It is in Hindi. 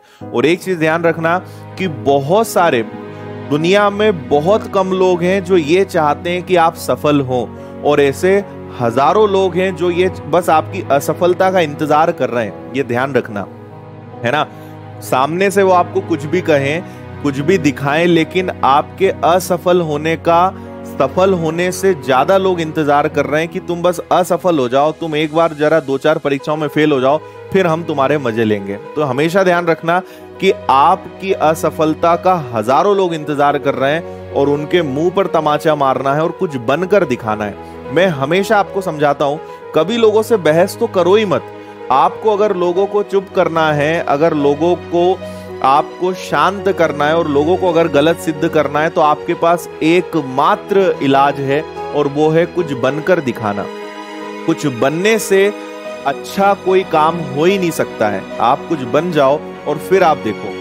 और एक चीज ध्यान रखना कि बहुत सारे, दुनिया में बहुत कम लोग हैं जो ये चाहते हैं कि आप सफल हो, और ऐसे हजारों लोग हैं जो ये बस आपकी असफलता का इंतजार कर रहे हैं। ये ध्यान रखना, है ना। सामने से वो आपको कुछ भी कहें, कुछ भी दिखाएं, लेकिन आपके असफल होने का सफल होने से ज्यादा लोग इंतजार कर रहे हैं कि तुम बस असफल हो जाओ, तुम एक बार जरा 2-4 परीक्षाओं में फेल हो जाओ, फिर हम तुम्हारे मजे लेंगे। तो हमेशा ध्यान रखना कि आपकी असफलता का हजारों लोग इंतजार कर रहे हैं और उनके मुंह पर तमाचा मारना है और कुछ बनकर दिखाना है। मैं हमेशा आपको समझाता हूं, कभी लोगों से बहस तो करो ही मत। आपको अगर लोगों को चुप करना है, अगर लोगों को आपको शांत करना है और लोगों को अगर गलत सिद्ध करना है, तो आपके पास एकमात्र इलाज है और वो है कुछ बनकर दिखाना। कुछ बनने से अच्छा कोई काम हो ही नहीं सकता है। आप कुछ बन जाओ और फिर आप देखो